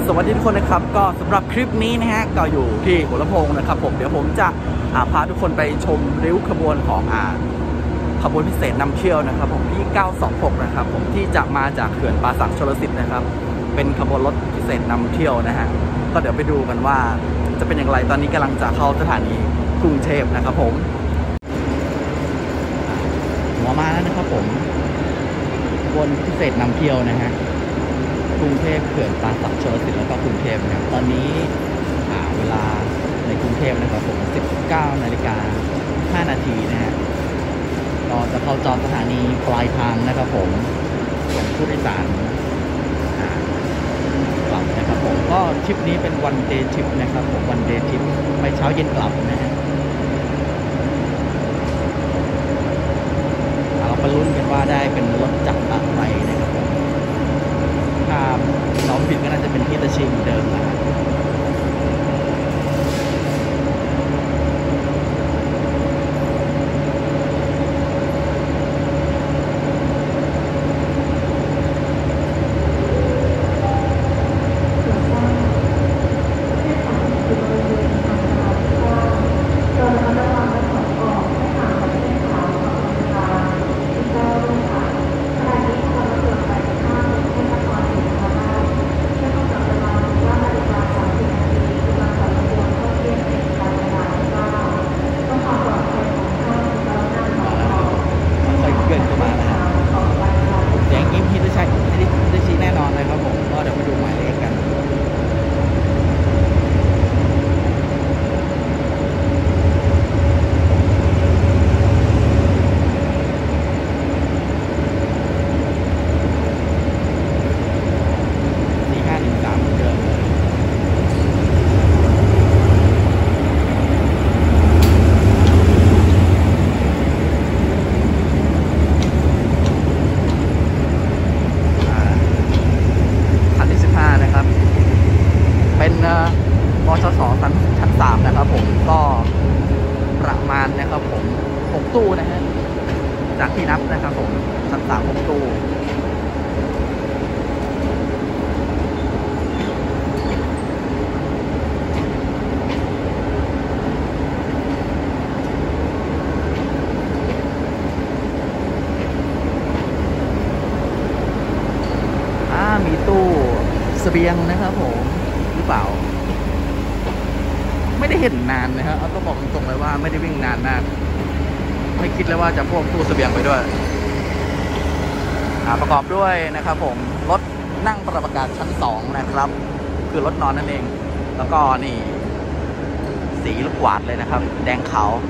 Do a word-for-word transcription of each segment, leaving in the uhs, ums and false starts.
สวัสดีทุกคนนะครับก็สำหรับคลิปนี้นะฮะก็อยู่ที่หัวลำโพงนะครับผมเดี๋ยวผมจะพาทุกคนไปชมริ้วขบวนของอ่าขบวนพิเศษนำเที่ยวนะครับผมที่เก้าสองหกนะครับผมที่จะมาจากเขื่อนป่าสักชลสิทธิ์นะครับเป็นขบวนรถพิเศษนำเที่ยวนะฮะก็เดี๋ยวไปดูกันว่าจะเป็นอย่างไรตอนนี้กำลังจะเข้าสถานีกรุงเทพนะครับผมหัวมาแล้วนะครับผมขบวนพิเศษนำเที่ยวนะฮะกรุงเทพเขื่อนป่าสักชลสิทธิ์แล้วก็กรุงเทพนะครับตอนนี้เวลาในกรุงเทพนะครับผมสิบเก้านาฬิกาห้านาทีนะฮะก็จะเข้าจอดสถานีปลายทางนะครับผมของผู้โดยสารกลับนะครับผมก็ทริปนี้เป็นวันเดย์ทริปนะครับผมวันเดย์ทริปไปเช้าเย็นกลับนะฮะเราไปลุ้นกันว่าได้เป็นรถจากอะไรนะครับผมถ้าเราผิดก็น่าจะเป็นฮิตาชิเหมือนเดิมนะมชสชั้นชั้นสามนะครับผมก็ประมาณนะครับผมหกตู้นะฮะจากที่นับนะครับผมชั้นสามหกตู้อ่ามีตู้เสบียงนะครับผมหรือเปล่าไม่ได้เห็นนานนะครับเอาต้องบอกตรงๆเลยว่าไม่ได้วิ่งนานมากไม่คิดเลยว่าจะพวกตู้เสบียงไปด้วยประกอบด้วยนะครับผมรถนั่งปรับอากาศชั้นสองนะครับคือรถนอนนั่นเองแล้วก็นี่สีลูกกวาดเลยนะครับแดงขาว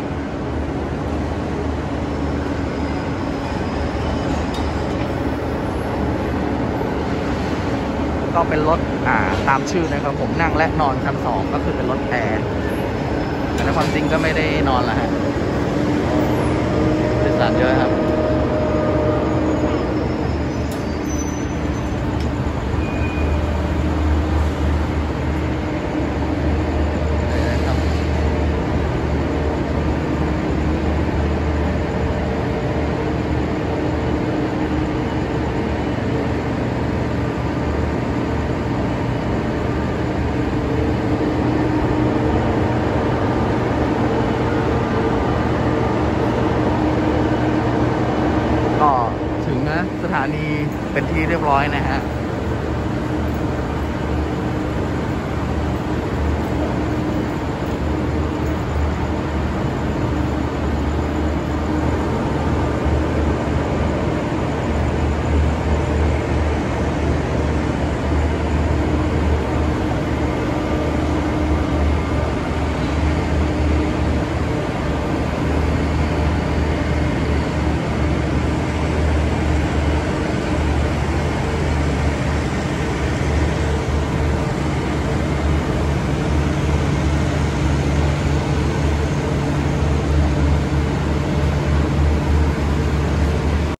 ก็เป็นรถอ่าตามชื่อนะครับผมนั่งและนอนชั้นสองก็คือเป็นรถแอร์แต่ในความจริงก็ไม่ได้นอนละฮะผู้โดยสารเยอะครับสถานีเป็นที่เรียบร้อยนะฮะ